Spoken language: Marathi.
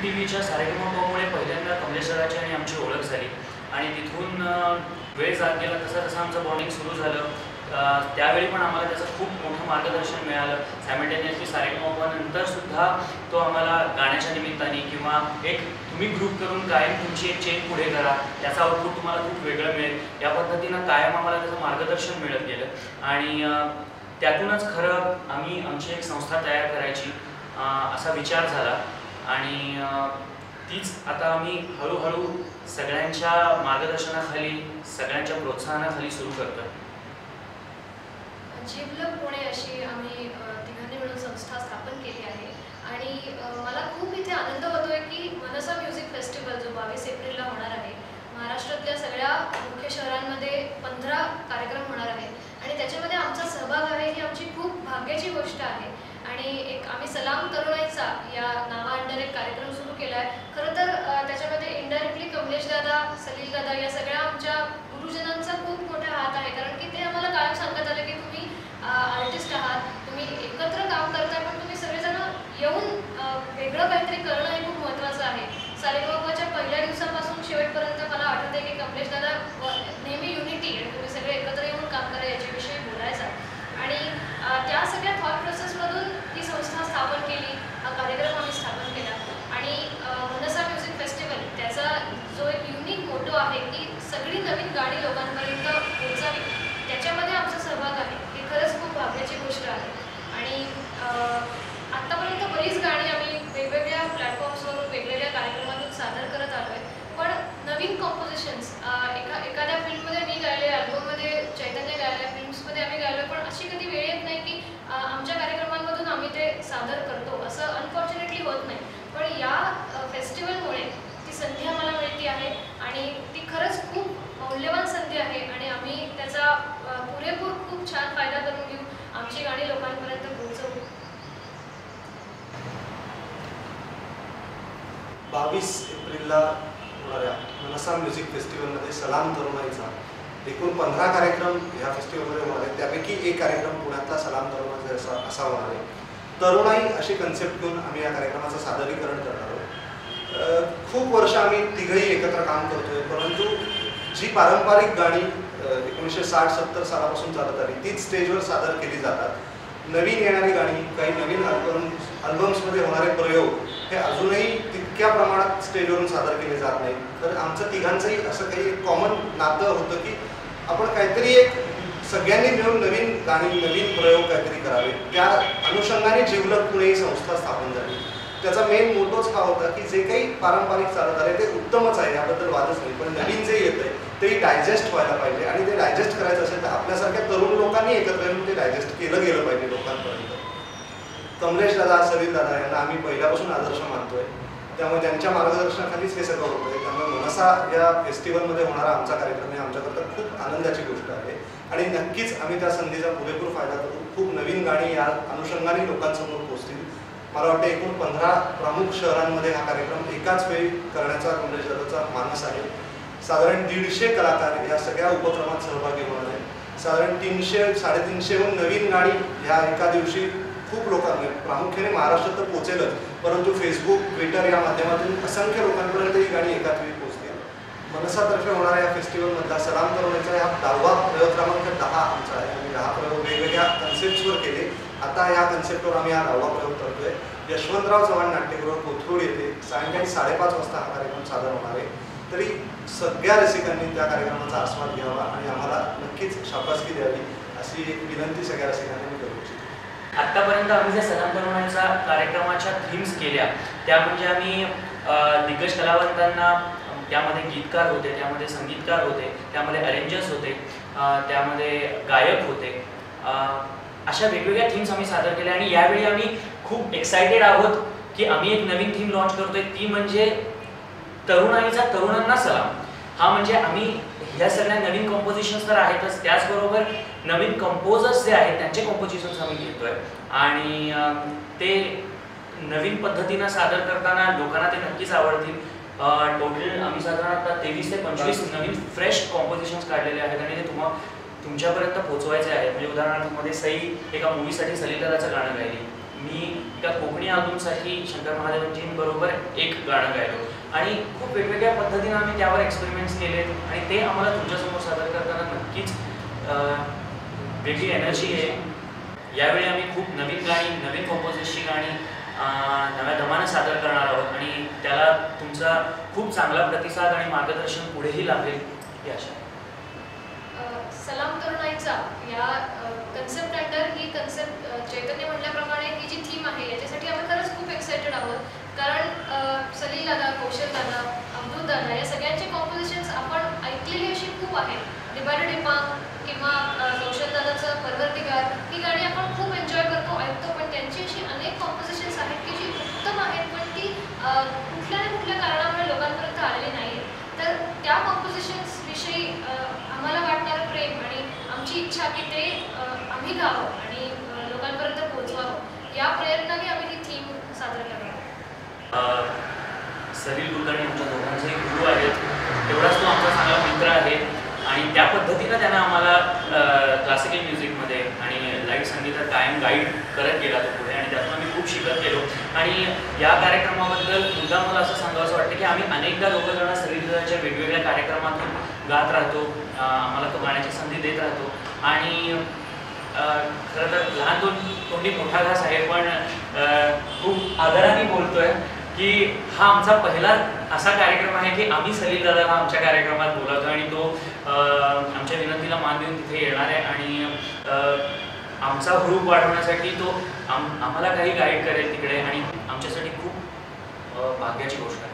टीव्हीच्या सारेगमपमुळे पहिल्यांदा कमलेश दादाची आणि आमची ओळख झाली आणि तिथून वेळ जात गेला तसं तसं आमचं बॉन्डिंग सुरू झालं. त्यावेळी पण आम्हाला त्याचं खूप मोठं मार्गदर्शन मिळालं. सायमल्टेनियसली सारेगमपनंतरसुद्धा तो आम्हाला गाण्याच्या निमित्ताने किंवा एक तुम्ही ग्रुप करून कायम तुमची एक चेन पुढे करा, त्याचा आउटपुट तुम्हाला खूप वेगळं मिळेल, या पद्धतीनं कायम आम्हाला त्याचं मार्गदर्शन मिळत गेलं आणि त्यातूनच खरं आम्ही आमची एक संस्था तयार करायची असा विचार झाला आणि तीच आता आम्ही हळूहळू सगळ्यांच्या मार्गदर्शनाखाली सगळ्यांच्या प्रोत्साहनाखाली सुरू करतो. जिवलग पुणे अशी आम्ही तिघांनी मिळून संस्था स्थापन केली आहे आणि मला खूप इथे आनंद होतोय की मनसा म्युझिक फेस्टिवल जो 22 एप्रिलला होणार आहे, महाराष्ट्रातल्या सगळ्या मुख्य शहरांमध्ये 15 कार्यक्रम होणार आहेत आणि त्याच्यामध्ये आमचा सहभाग आहे ही आमची खूप भाग्याची गोष्ट आहे. आणि एक आम्ही सलाम तरुणाईचा या नावाअंडर एक कार्यक्रम सुरू केला आहे. खरं तर त्याच्यामध्ये इनडायरेक्टली कमलेश दादा, सलील दादा या सगळ्या आमच्या गुरुजनांचा खूप मोठा हात आहे, कारण की ते आम्हाला कायम सांगत आले की तुम्ही आर्टिस्ट आहात, तुम्ही एकत्र काम करताय, पण तुम्ही सगळेजण येऊन वेगळं काहीतरी करणं हे खूप महत्त्वाचं आहे. सारेगमपच्या पहिल्या दिवसापासून शेवटपर्यंत मला आठवतं की कमलेश दादा नेहमी युनिटी आणि तुम्ही सगळे एकत्र येऊन काम करा याच्याविषयी बोलायचा आणि त्या सगळ्या थॉट प्रोसेसमधून ही संस्था स्थापन केली, हा कार्यक्रम आम्ही स्थापन केला आणि मनसा म्युझिक फेस्टिवल त्याचा जो एक युनिक मोटो आहे की सगळी नवीन गाणी लोकांपर्यंत पोहोचावी, त्याच्यामध्ये आमचा सहभाग आहे. ही खरंच खूप भाग्याची गोष्ट आहे आणि आत्तापर्यंत बरीच गाणी आम्ही वेगवेगळ्या प्लॅटफॉर्म्सवरून वेगवेगळ्या कार्यक्रमातून सादर करत आलो आहे, पण नवीन कॉम्पोजिशन्स एखाद्या फिल्ममध्ये मी गायले, अल्बममध्ये चैतन्य गायले, फिल्म्समध्ये आम्ही गायलो, पण अशी कधी वेळ येत नाही की आमच्या कार्यक्रमांमधून आम्ही ते सादर करतो, असं अनफॉर्च्युनेटली होत नाही. पण या फेस्टिवलमुळे ती संधी आम्हाला मिळते आहे आणि ती खरंच खूप मौल्यवान संधी आहे आणि आम्ही त्याचा पुरेपूर खूप छान फायदा करून घेऊ, आमची गाणी लोकांपर्यंत पोहोचवू. 22 एप्रिलला होणाऱ्या मनसा म्युझिक फेस्टिवलमध्ये सलाम तरुणाईचा एकूण 15 कार्यक्रम ह्या फेस्टिवलमध्ये होणार आहेत. त्यापैकी एक कार्यक्रम पुण्यातला सलाम तरुणाईचा असा होणार आहे. तरुणाई अशी कन्सेप्ट घेऊन आम्ही या कार्यक्रमाचं सादरीकरण करणार आहोत. खूप वर्ष आम्ही तिघही एकत्र काम करतोय, परंतु जी पारंपरिक गाणी 1960-70 सालापासून चालत आली तीच स्टेजवर सादर केली जातात. नवीन येणारी गाणी, काही नवीन अल्बम्समध्ये होणारे प्रयोग हे अजूनही तितक्या प्रमाणात स्टेजवरून सादर केले जात नाहीत. तर आमचं तिघांचंही असं काही कॉमन नातं होतं की आपण काहीतरी एक सगळ्यांनी मिळून नवीन गाणी, नवीन प्रयोग काहीतरी करावे. त्या अनुषंगाने जिवलग पुणे ही संस्था स्थापन झाली. त्याचा मेन मोटोच हा होता की जे काही पारंपरिक चालत आले ते उत्तमच आहे, याबद्दल वादच नाही, पण नवीन जे येत आहे ते डायजेस्ट व्हायला पाहिजे आणि ते डायजेस्ट करायचं असेल तर आपल्यासारख्या तरुण लोकांनी एकत्र येऊन ते डायजेस्ट केलं गेलं पाहिजे लोकांपर्यंत. कमलेश दादा, सलील दादा यांना आम्ही पहिल्यापासून आदर्श मानतोय, त्यामुळे त्यांच्या मार्गदर्शनाखालीच हे सगळं होतंय. त्यामुळे मनसा या फेस्टिवलमध्ये होणारा आमचा कार्यक्रम हे आमच्याकरता खूप आनंदाची गोष्ट आहे आणि नक्कीच आम्ही त्या संधीचा पुरेपूर फायदा करू. खूप नवीन गाणी या अनुषंगाने लोकांसमोर पोहोचतील. मला वाटतं एकूण 15 प्रमुख शहरांमध्ये हा कार्यक्रम एकाच वेळी करण्याचा कमलेश दादाचा मानस आहे. साधारण 150 कलाकार या सगळ्या उपक्रमात सहभागी होणार आहेत. साधारण 300-350हून नवीन गाणी ह्या एका दिवशी खूप लोकांनी, प्रामुख्याने महाराष्ट्रात तर पोहोचेलच, परंतु फेसबुक, ट्विटर या माध्यमातून असंख्य लोकांपर्यंत ही गाणी एकाच वेळी पोहोचतील. मनसातर्फे होणाऱ्या या फेस्टिवलमधला सलाम तरुणाईचा हा 10वा प्रयोग क्रमांक 10 आमचा आहे. आम्ही 10 प्रयोग वेगवेगळ्या कन्सेप्ट्सवर केले. आता ह्या कन्सेप्टवर आम्ही हा 10वा प्रयोग करतोय. यशवंतराव चव्हाण नाट्यगृह कोथरूड येथे सायंकाळी 5:30 वाजता हा कार्यक्रम सादर होणार आहे. तरी सगळ्या रसिकांनी त्या कार्यक्रमाचा आस्वाद घ्यावा आणि आम्हाला नक्कीच शाबासकी द्यावी अशी एक विनंती सगळ्या रसिकांनी मी करू इच्छितो. आत्तापर्यंत आम्ही ज्या सलाम तरुणाईचा कार्यक्रमाच्या थीम्स केल्या त्या म्हणजे आम्ही दिग्गज कलावंतांना, त्यामध्ये गीतकार होते, त्यामध्ये संगीतकार होते, त्यामध्ये अरेंजर्स होते, त्यामध्ये गायक होते, अशा वेगवेगळ्या थीम्स आम्ही सादर केल्या आणि यावेळी आम्ही खूप एक्सायटेड आहोत की आम्ही एक नवीन थीम लॉन्च करतोय, ती म्हणजे तरुणाईचा तरुणांना सलाम. हा म्हणजे आम्ही ह्या सगळ्या नवीन कॉम्पोजिशन्स तर आहेतच, त्याचबरोबर नवीन कंपोजर्स जे आहेत त्यांचे कॉम्पोजिशन्स आम्ही घेतोय आणि ते नवीन पद्धतीनं सादर करताना लोकांना ते नक्कीच आवडतील. टोटल आम्ही साधारणतः 23 ते 25 नवीन फ्रेश कॉम्पोजिशन्स काढलेले आहेत आणि ते तुमच्यापर्यंत पोहोचवायचे आहेत. म्हणजे उदाहरणार्थ मध्ये सई एका मूवीसाठी सलील दादाचं गाणं गायली, मी एका कोकणी अल्बमसाठी शंकर महादेवनजींबरोबर एक गाणं गायलो आणि खूप वेगवेगळ्या पद्धतीने आम्ही त्यावर एक्सपेरिमेंट्स केले आणि ते आम्हाला तुमच्यासमोर सादर करताना नक्कीच वेगळी एनर्जी आहे. यावेळी आम्ही खूप नवीन गाणी, नवीन कंपोजर्सची गाणी नव्या दमानं सादर करणार आहोत आणि त्याला तुमचा खूप चांगला प्रतिसाद आणि मार्गदर्शन पुढेही लाभेल ही आशा. सलाम तरुणाईचा या कन्सेप्ट अंडर ही कन्सेप्ट चैतन्य म्हटल्याप्रमाणे ही जी थीम आहे याच्यासाठी आम्ही खरंच खूप एक्सायटेड आहोत. कारण सलील दादा, कौशल दादा, अब्दुल दादा या सगळ्यांचे कॉम्पोजिशन्स आपण ऐकलेली अशी खूप आहेत. डिबाडे डिपांग किंवा कौशल दादाचं परवरदिगार ही गाणी आपण खूप एन्जॉय करतो, ऐकतो, पण त्यांची अशी अनेक कॉम्पोजिशन्स आहेत की जी उत्तम आहेत पण ती कुठल्या ना कुठल्या कारणामुळे लोकांपर्यंत आलेली नाही. तर त्या कॉम्पोजिशन्स विषयी आम्हाला वाटणारं प्रेम आणि आमची इच्छा की ते आम्ही गावं आणि लोकांपर्यंत पोहोचवावं या प्रयत्नाने आम्ही ही थीम सादर करणार. सलील कुलकर्णी आमच्या दोघांचे गुरु आहेत, तेवढाच तो आमचा चांगला मित्र आहे आणि त्या पद्धतीनं त्यानं आम्हाला क्लासिकल म्युझिकमध्ये आणि लाईट संगीतात कायम गाईड करत गेला तो पुढे आणि त्यातून आम्ही खूप शिकत गेलो. आणि या कार्यक्रमाबद्दल मुद्दा मला असं सांगावं वाटतं की आम्ही अनेकदा दोघं जण सलीलच्या वेगवेगळ्या कार्यक्रमातून गात राहतो, आम्हाला तो गाण्याची संधी देत राहतो आणि खरं तर लहान तोंडी मोठा घास आहे पण खूप आदराने बोलतोय की हा आमचा पहिला असा कार्यक्रम आहे की आम्ही सलील दादाला आमच्या कार्यक्रमात बोलावतो आणि तो आमच्या विनंतीला मान देऊन तिथे येणार आहे आणि आमचा ग्रुप वाढवण्यासाठी तो आम्हाला काही गाईड करेल तिकडे आणि आमच्यासाठी खूप भाग्याची गोष्ट आहे.